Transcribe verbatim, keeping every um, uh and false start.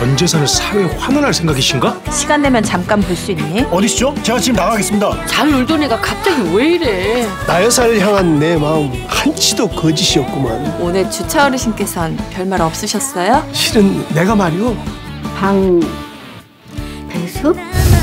전 재산을 사회에 환원할 생각이신가? 시간 되면 잠깐 볼 수 있니? 어디시죠? 제가 지금 나가겠습니다. 잘 놀던 애가 갑자기 왜 이래? 나여사를 향한 내 마음 한치도 거짓이었구만. 오늘 주차 어르신께선 별말 없으셨어요? 실은 내가 말이오. 방 배수?